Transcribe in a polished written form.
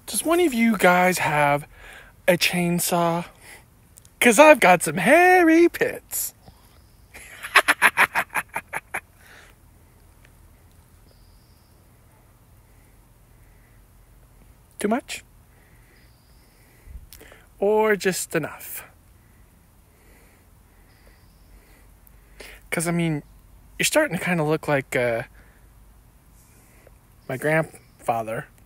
Does one of you guys have a chainsaw? 'Cause I've got some hairy pits. Too much? Or just enough? 'Cause I mean, you're starting to kind of look like my grandfather.